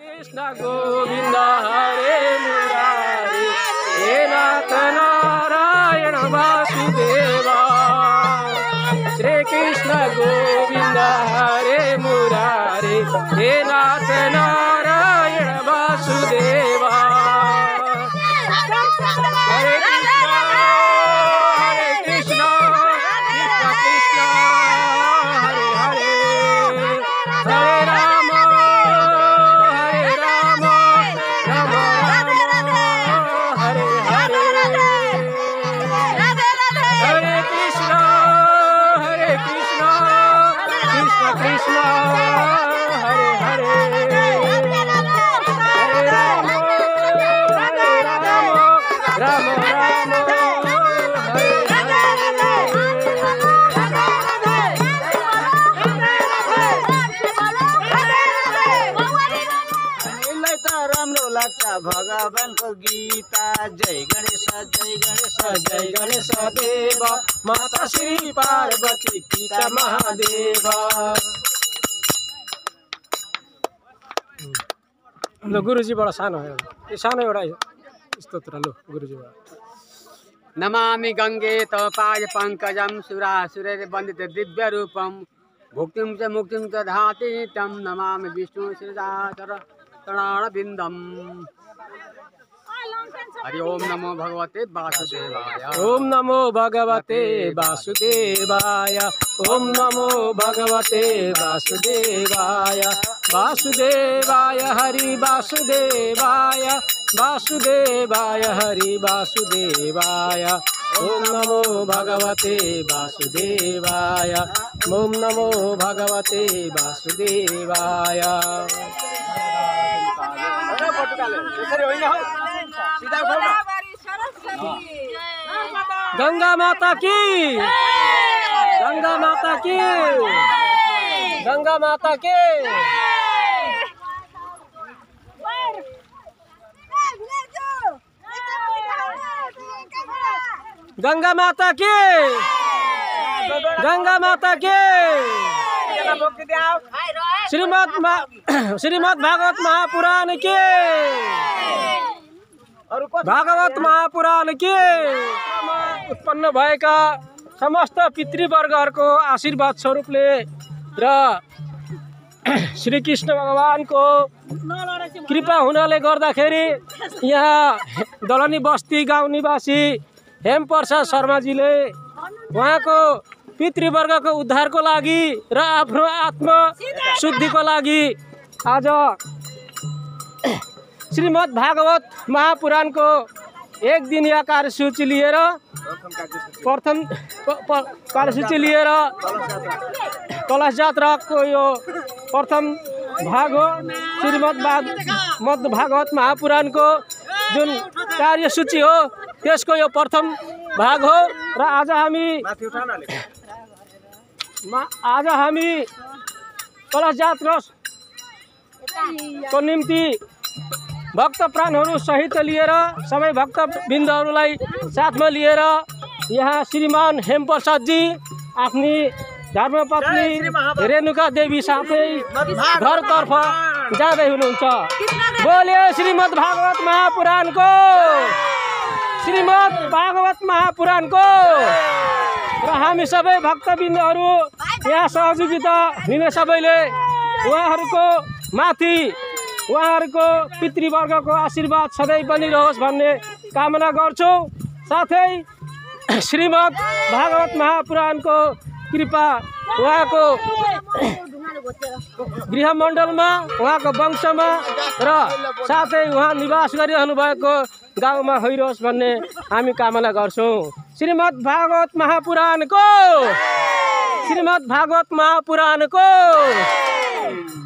कृष्ण गोविंद हरे मुरारी हे नाथ नारायण वासुदेवा। श्री कृष्ण गोविंद हरे मुरारी हे नाथ नारायण वासुदेवा। हरे कृष्ण कृष्ण कृष्ण हरे हरे, हरे राम राम राम हरे हरे। हरे कृष्ण कृष्ण कृष्ण हरे हरे, हरे राम राम राम हरे हरे। राम्रो लाग्छ भगवानको गीता। जय गणेश जय गणेश जय गणेश देव माता श्री पार्वती पिता महादेव। लो गुरुजीबाट सानो हो यो सानो एउटा स्तोत्र लो गुरुजीबाट। नमामि गंगे तव पाद पंकजम सुरासुरैः वन्दित दिव्य रूपम भुक्तिं च मुक्तिं च दधाति तं नमामि विष्णु चरणारविन्दम्। हरि ओम नमो भगवते वासुदेवाय। ओम नमो भगवते वासुदेवाय। ओम नमो भगवते वासुदेवाय। वासुदेवाय हरि वासुदेवाय, वासुदेवाय हरि वासुदेवाय। ओम नमो भगवते वासुदेवाय। ओम नमो भगवते वासुदेवाय। गंगा माता की, गंगा माता की, गंगा माता की। गंगा माता की, गंगा माता की। श्रीमद् भागवत महापुराण के, भागवत महापुराण के उत्पन्न भएका समस्त पितृवर्गहरूको आशीर्वाद स्वरूपले र श्री कृष्ण भगवानको कृपा हुनाले गर्दाखेरि यहाँ दलनी बस्ती गाउँ निवासी हेमप्रसाद शर्माजीले उहाँको पितृवर्गको उद्धारको लागि र आफ्नो आत्मा शुद्धिको लागि आज श्रीमद् भागवत महापुराणको एक दिनिया कार्यसूची लिएर प्रथम कार्यसूची लिएर कलश जात्राको यो प्रथम भाग हो। श्रीमद् भागवत महापुराणको जुन कार्यसूची हो त्यसको यो प्रथम भाग हो र आज हामी कलश जात्राको निम्ति भक्त प्राणहरू सहित लिएर सबै भक्त बिन्दुहरूलाई साथमा लिएर यहाँ श्रीमान हेमप्रसादजी आफ्नी धर्मपत्नी रेणुका देवी साथै घरतर्फ जाँदै हुनुहुन्छ। बोले श्रीमद् भागवत महापुराणको, श्रीमद् भागवत महापुराणको। र हामी सबै भक्तबिन्दुहरू यहाँ सहयोगिता लिने सबैले उहाँहरूको माथि उहाँहरूको पितृवर्गको आशीर्वाद सधैँ बनिरहोस् भन्ने कामना गर्छु। साथै श्रीमद् भागवत महापुराणको कृपा उहाँको गृहमण्डलमा, उहाँको वंशमा र साथै उहाँ निवास गरिरहनु भएको गाउँमा होइरहोस् भन्ने हामी कामना गर्छौँ। श्रीमद् भागवत महापुराणको, श्रीमद् भागवत महापुराणको।